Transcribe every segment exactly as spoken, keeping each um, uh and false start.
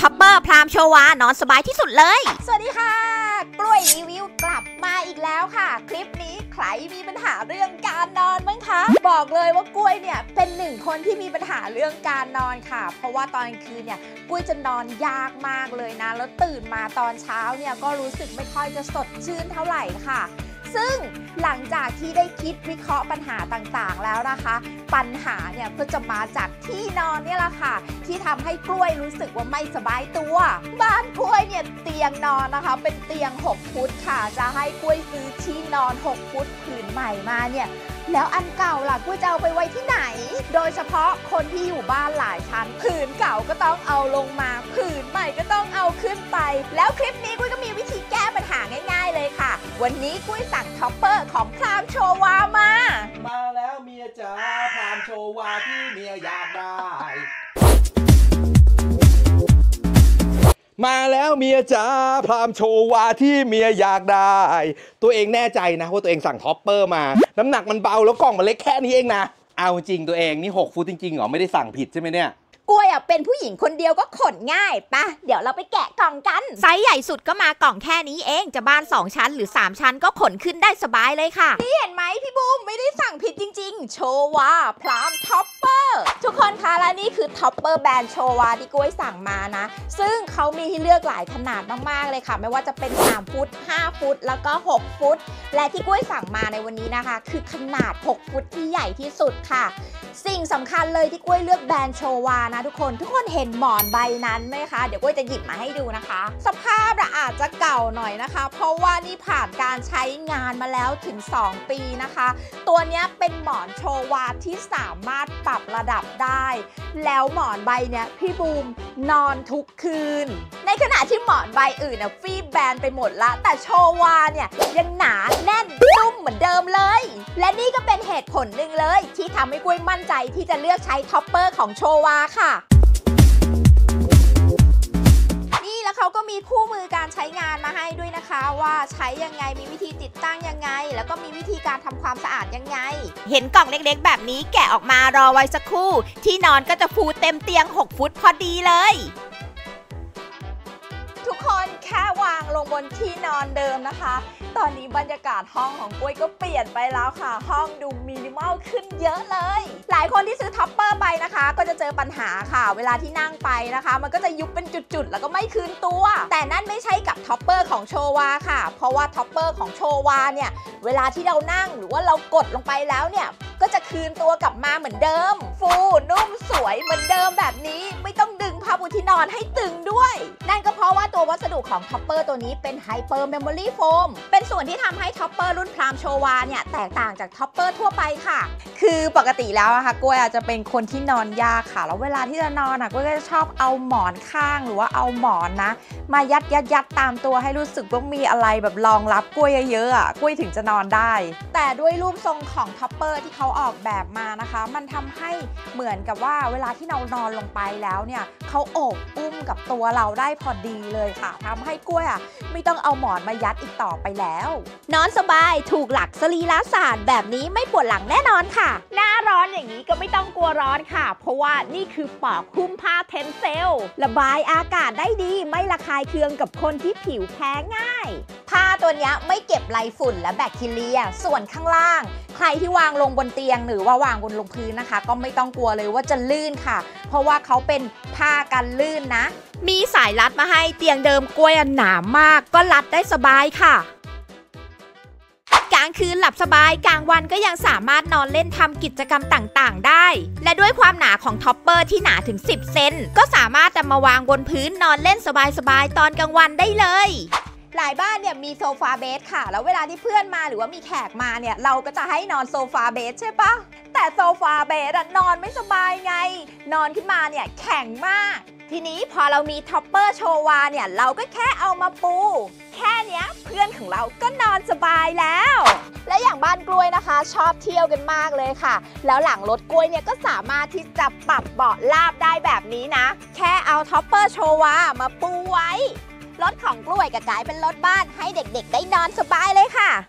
ท็อปเปอร์พรามโชวานอนสบายที่สุดเลยสวัสดีค่ะกล้วยรีวิวกลับมาอีกแล้วค่ะคลิปนี้ใครมีปัญหาเรื่องการนอนบ้างคะบอกเลยว่ากล้วยเนี่ยเป็นหนึ่งคนที่มีปัญหาเรื่องการนอนค่ะเพราะว่าตอนกลางคืนเนี่ยกล้วยจะนอนยากมากเลยนะแล้วตื่นมาตอนเช้าเนี่ยก็รู้สึกไม่ค่อยจะสดชื่นเท่าไหร่ค่ะซึ่งหลังจากที่ได้คิดวิเคราะห์ปัญหาต่างๆแล้วนะคะปัญหาเนี่ยก็จะมาจากที่นอนเนี่ยแหละค่ะที่ทำให้กล้วยรู้สึกว่าไม่สบายตัวบ้านกล้วยเนี่ยเตียงนอนนะคะเป็นเตียงหกฟุตค่ะจะให้กล้วยซื้อที่นอนหกฟุตผืนใหม่มาเนี่ยแล้วอันเก่าล่ะกล้วยจะเอาไปไว้ที่ไหนโดยเฉพาะคนที่อยู่บ้านหลายชั้นผืนเก่าก็ต้องเอาลงมาผืนใหม่ก็ต้องเอาขึ้นไปแล้วคลิปนี้กล้วยก็มีวิธีแก้ปัญหาง่ายๆเลยค่ะวันนี้กล้วยสั่งท็อปเปอร์ของพรามโชวามามาแล้วเมียจ๋าพรามโชวาที่เมียอยากได้มาแล้วเมียจ๋าพรามโชวาที่เมียอยากได้ตัวเองแน่ใจนะว่าตัวเองสั่งท็อปเปอร์มาน้ำหนักมันเบาแล้วกล่องมันเล็กแค่นี้เองนะเอาจริงตัวเองนี่หกฟุตจริงๆเหรอไม่ได้สั่งผิดใช่ไหมเนี่ยกล้วยอ่ะเป็นผู้หญิงคนเดียวก็ขนง่ายปะเดี๋ยวเราไปแกะกล่องกันไซส์ใหญ่สุดก็มากล่องแค่นี้เองจะบ้านสองชั้นหรือสามชั้นก็ขนขึ้นได้สบายเลยค่ะนี่เห็นไหมพี่บูมไม่ได้สั่งผิดจริงๆโชวาพรามท็อปเปอร์ทุกคนคะและนี่คือท็อปเปอร์แบรนด์โชวาที่กล้วยสั่งมานะซึ่งเขามีให้เลือกหลายขนาดมากๆเลยค่ะไม่ว่าจะเป็นสามฟุตห้าฟุตแล้วก็หกฟุตและที่กล้วยสั่งมาในวันนี้นะคะคือขนาดหกฟุตที่ใหญ่ที่สุดค่ะสิ่งสำคัญเลยที่กล้วยเลือกแบรนด์โชวานะทุกคนทุกคนเห็นหมอนใบนั้นไหมคะเดี๋ยวกล้วยจะหยิบมาให้ดูนะคะสภาพอาจจะเก่าหน่อยนะคะเพราะว่านี่ผ่านการใช้งานมาแล้วถึงสองปีนะคะตัวนี้เป็นหมอนโชวาที่สามารถปรับระดับได้แล้วหมอนใบเนี้ยพี่บูมนอนทุกคืนในขณะที่หมอนใบอื่นน่ะฟีบแบนไปหมดละแต่โชวาเนี่ยยังหนาแน่นนุ่มเหมือนเดิมเลยและนี่ก็เป็นเหตุผลหนึ่งเลยที่ทำให้กล้วยมั่นใจที่จะเลือกใช้ท็อปเปอร์ของโชวาค่ะนี่แล้วเขาก็มีคู่มือการใช้งานมาให้ด้วยนะคะว่าใช้ยังไงมีวิธีติดตั้งยังไงแล้วก็มีวิธีการทำความสะอาดยังไงเห็นกล่องเล็กๆแบบนี้แกะออกมารอไว้สักครู่ที่นอนก็จะฟูเต็มเตียงหกฟุตพอดีเลยทุกคนแค่วางลงบนที่นอนเดิมนะคะตอนนี้บรรยากาศห้องของกล้วยก็เปลี่ยนไปแล้วค่ะห้องดูมินิมอลขึ้นเยอะเลยหลายคนที่ซื้อท็อปเปอร์ไปนะคะก็จะเจอปัญหาค่ะเวลาที่นั่งไปนะคะมันก็จะยุบเป็นจุดๆแล้วก็ไม่คืนตัวแต่นั่นไม่ใช่กับท็อปเปอร์ของโชวาค่ะเพราะว่าท็อปเปอร์ของโชวาเนี่ยเวลาที่เรานั่งหรือว่าเรากดลงไปแล้วเนี่ยก็จะคืนตัวกลับมาเหมือนเดิมฟูนุ่มสวยเหมือนเดิมแบบนี้ไม่ต้องดึงผ้าปูที่นอนให้ตึงด้วยนั่นก็เพราะว่าตัววัสดุของท็อปเปอร์ตัวนี้เป็นไฮเปอร์เมมโมรี่โฟมเป็นส่วนที่ทำให้ท็อปเปอร์รุ่นพรามโชวาเนี่ยแตกต่างจากท็อปเปอร์ทั่วไปค่ะคือปกติแล้วอะค่ะกล้วยอาจจะเป็นคนที่นอนยากค่ะแล้วเวลาที่จะนอนอะกล้วยก็จะชอบเอาหมอนข้างหรือว่าเอาหมอนนะมายัดยัดยัดตามตัวให้รู้สึกว่ามีอะไรแบบรองรับกล้วยเยอะๆอะกล้วยถึงจะนอนได้แต่ด้วยรูปทรงของท็อปเปอร์ที่เขาออกแบบมานะคะมันทำให้เหมือนกับว่าเวลาที่เรานอนลงไปแล้วเนี่ยเขาโอบอุ้มกับตัวเราได้พอดีเลยค่ะทำให้กล้วยอะไม่ต้องเอาหมอนมายัดอีกต่อไปแล้วนอนสบายถูกหลักสรีระศาสตร์แบบนี้ไม่ปวดหลังแน่นอนค่ะหน้าร้อนอย่างนี้ก็ไม่ต้องกลัวร้อนค่ะเพราะว่านี่คือปลอกหุ้มผ้าเทนเซลระบายอากาศได้ดีไม่ระคายเคืองกับคนที่ผิวแพ้ง่ายผ้าตัวนี้ไม่เก็บไรฝุ่นและแบคทีเรียส่วนข้างล่างใครที่วางลงบนเตียงหรือว่าวางบนลงพื้นนะคะก็ไม่ต้องกลัวเลยว่าจะลื่นค่ะเพราะว่าเขาเป็นผ้ากันลื่นนะมีสายรัดมาให้เตียงเดิมกล้วยหนามากก็รัดได้สบายค่ะกลางคืนหลับสบายกลางวันก็ยังสามารถนอนเล่นทำกิจกรรมต่างๆได้และด้วยความหนาของท็อปเปอร์ที่หนาถึงสิบเซนก็สามารถนำมาวางบนพื้นนอนเล่นสบายๆตอนกลางวันได้เลยหลายบ้านเนี่ยมีโซฟาเบสค่ะแล้วเวลาที่เพื่อนมาหรือว่ามีแขกมาเนี่ยเราก็จะให้นอนโซฟาเบสใช่ปะแต่โซฟาเบสนอนไม่สบายไงนอนขึ้นมาเนี่ยแข็งมากทีนี้พอเรามีท็อปเปอร์โชวาเนี่ยเราก็แค่เอามาปูแค่เนี้ยเพื่อนของเราก็นอนสบายแล้วและอย่างบ้านกล้วยนะคะชอบเที่ยวกันมากเลยค่ะแล้วหลังรถกล้วยเนี่ยก็สามารถที่จะปรับเบาะลาบได้แบบนี้นะแค่เอาท็อปเปอร์โชวามาปูไว้รถของกล้วยก็กลายเป็นรถบ้านให้เด็กๆได้นอนสบายเลยค่ะ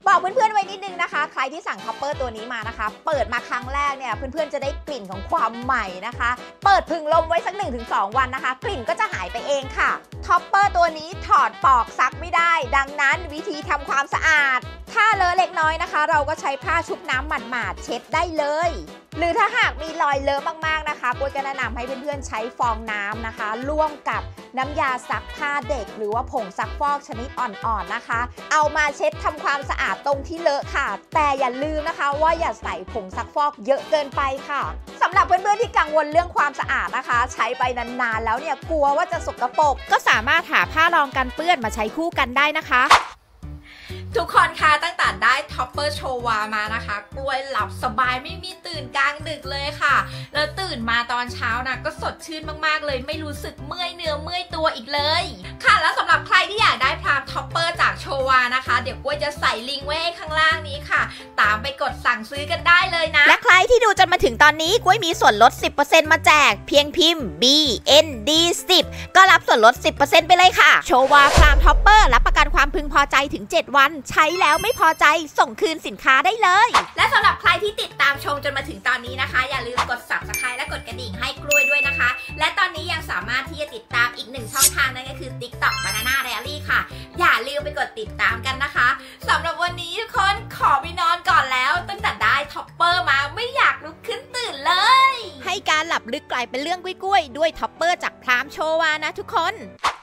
บอกเพื่อนๆไว้นิดนึงนะคะใครที่สั่งท็อปเปอร์ตัวนี้มานะคะเปิดมาครั้งแรกเนี่ยเพื่อนๆจะได้กลิ่นของความใหม่นะคะเปิดพึ่งลมไว้สัก หนึ่งถึงสอง วันนะคะกลิ่นก็จะหายไปเองค่ะท็อปเปอร์ตัวนี้ถอดปอกซักไม่ได้ดังนั้นวิธีทำความสะอาดถ้าเลอะเล็กน้อยนะคะเราก็ใช้ผ้าชุบน้ำหมาดๆเช็ดได้เลยหรือถ้าหากมีรอยเลอะมากๆนะคะกล้วยก็แนะนำให้เพื่อนๆใช้ฟองน้ำนะคะร่วมกับน้ำยาซักผ้าเด็กหรือว่าผงซักฟอกชนิดอ่อนๆนะคะเอามาเช็ดทำความสะอาดตรงที่เลอะค่ะแต่อย่าลืมนะคะว่าอย่าใส่ผงซักฟอกเยอะเกินไปค่ะสำหรับเพื่อนๆที่กังวลเรื่องความสะอาดนะคะใช้ไปนานๆแล้วเนี่ยกลัวว่าจะสกปรกก็สามารถหาผ้ารองกันเปื้อนมาใช้คู่กันได้นะคะทุกคนคะตั้งแต่ได้ท็อปเปอร์โชวามานะคะกล้วยหลับสบายไม่มีตื่นกลางดึกเลยค่ะแล้วตื่นมาตอนเช้านะก็สดชื่นมากๆเลยไม่รู้สึกเมื่อยเนื้อเมื่อยตัวอีกเลยค่ะแล้วสำหรับใครที่อยากได้พรามท็อปเปอร์จากโชวานะคะเดี๋ยวกล้วยจะใส่ลิงก์ไว้ให้ข้างล่างนี้ค่ะตามไปกดสั่งซื้อกันได้เลยนะและใครที่ดูจนมาถึงตอนนี้กล้วยมีส่วนลด สิบเปอร์เซ็นต์ มาแจกเพียงพิมพ์ บี เอ็น ดี สิบ ก็รับส่วนลด สิบเปอร์เซ็นต์ ไปเลยค่ะโชวาพรามท็อปเปอร์รับประกันความพึงพอใจถึงเจ็ดวันใช้แล้วไม่พอใจส่งคืนสินค้าได้เลยและสำหรับใครที่ติดตามชมจนมาถึงตอนนี้นะคะอย่าลืมกด ซับสไครบ์ และกดกระดิ่งให้กล้วยด้วยนะคะและตอนนี้ยังสามารถที่จะติดตามอีกหนึ่งช่องทางนั่นก็คือ ติ๊กต็อก Banana Diary ค่ะอย่าลืมไปกดติดตามกันนะคะสำหรับวันนี้ทุกคนขอไปนอนก่อนแล้วตั้งแต่ได้ท็อปเปอร์มาไม่อยากลุกขึ้นตื่นเลยให้การหลับลึกกลายเป็นเรื่องกุ้ยๆด้วยท็อปเปอร์จากพรามโชวานะทุกคน